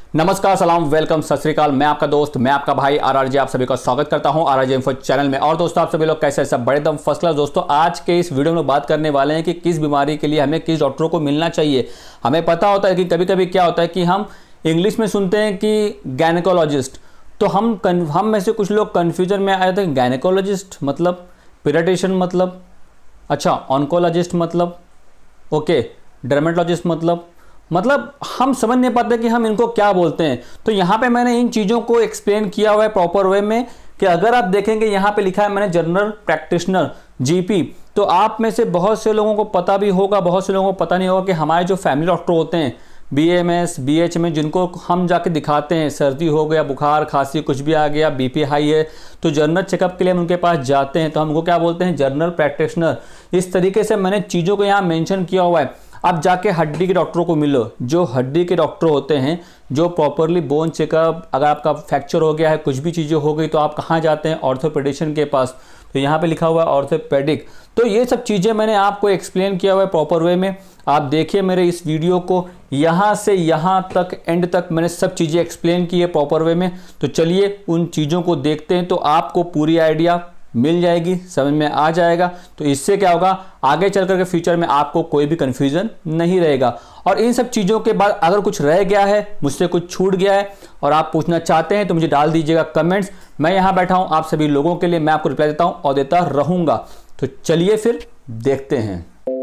नमस्कार, सलाम, वेलकम, सत श्री अकाल। मैं आपका दोस्त, मैं आपका भाई आरआरजे, आप सभी का स्वागत करता हूं आरआरजे इन्फो चैनल में। और दोस्तों, आप सभी लोग कैसे हैं? सब बड़े दम फर्स्ट क्लास। दोस्तों, आज के इस वीडियो में बात करने वाले हैं कि किस बीमारी के लिए हमें किस डॉक्टरों को मिलना चाहिए। हमें पता होता है कि कभी कभी क्या होता है कि हम इंग्लिश में सुनते हैं कि गायनेकोलॉजिस्ट, तो हम में से कुछ लोग कन्फ्यूजन में आए थे। गायनेकोलॉजिस्ट मतलब पीडियाट्रिशियन, मतलब अच्छा, ऑन्कोलॉजिस्ट मतलब ओके, डर्मेटोलॉजिस्ट मतलब हम समझ नहीं पाते कि हम इनको क्या बोलते हैं। तो यहाँ पे मैंने इन चीज़ों को एक्सप्लेन किया हुआ है प्रॉपर वे में कि अगर आप देखेंगे यहाँ पे लिखा है मैंने जनरल प्रैक्टिशनर जीपी, तो आप में से बहुत से लोगों को पता भी होगा, बहुत से लोगों को पता नहीं होगा कि हमारे जो फैमिली डॉक्टर होते हैं बीएमएस बीएच में, जिनको हम जाके दिखाते हैं, सर्दी हो गया, बुखार खांसी कुछ भी आ गया, बीपी हाई है, तो जनरल चेकअप के लिए हम उनके पास जाते हैं, तो हम उनको क्या बोलते हैं? General practitioner. इस तरीके से मैंने चीज़ों को यहाँ मेंशन किया हुआ है। आप जाके हड्डी के डॉक्टरों को मिलो, जो हड्डी के डॉक्टर होते हैं, जो प्रॉपरली बोन चेकअप, अगर आपका फ्रैक्चर हो गया है, कुछ भी चीज़ें हो गई, तो आप कहाँ जाते हैं? ऑर्थोपेडिशियन के पास। तो यहाँ पे लिखा हुआ है ऑर्थोपेडिक। तो ये सब चीज़ें मैंने आपको एक्सप्लेन किया हुआ है प्रॉपर वे में। आप देखिए मेरे इस वीडियो को, यहाँ से यहाँ तक एंड तक मैंने सब चीज़ें एक्सप्लेन की है प्रॉपर वे में। तो चलिए उन चीज़ों को देखते हैं, तो आपको पूरी आइडिया मिल जाएगी, समझ में आ जाएगा। तो इससे क्या होगा, आगे चल करके फ्यूचर में आपको कोई भी कंफ्यूजन नहीं रहेगा। और इन सब चीज़ों के बाद अगर कुछ रह गया है, मुझसे कुछ छूट गया है और आप पूछना चाहते हैं, तो मुझे डाल दीजिएगा कमेंट्स। मैं यहाँ बैठा हूँ आप सभी लोगों के लिए, मैं आपको रिप्लाई देता हूँ और देता रहूँगा। तो चलिए फिर देखते हैं।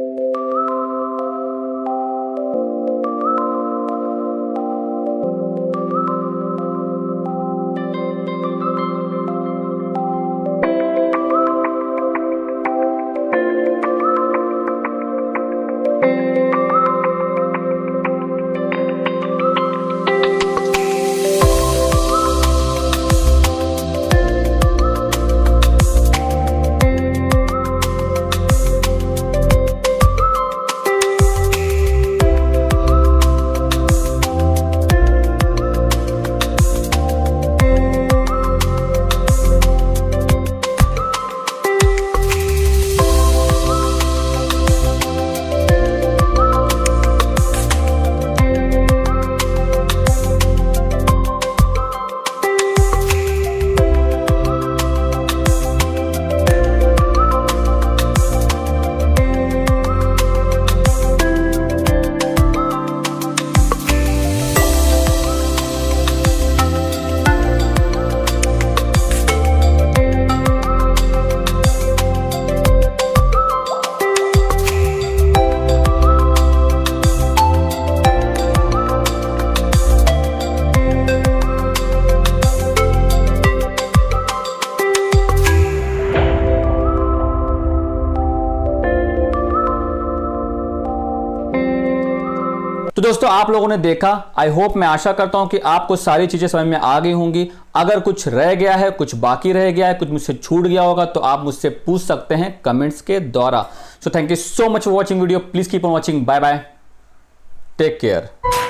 तो दोस्तों, आप लोगों ने देखा, आई होप, मैं आशा करता हूं कि आपको सारी चीजें समझ में आ गई होंगी। अगर कुछ रह गया है, कुछ बाकी रह गया है, कुछ मुझसे छूट गया होगा, तो आप मुझसे पूछ सकते हैं कमेंट्स के द्वारा। So thank you so much for watching video. Please keep on watching. Bye bye, take care.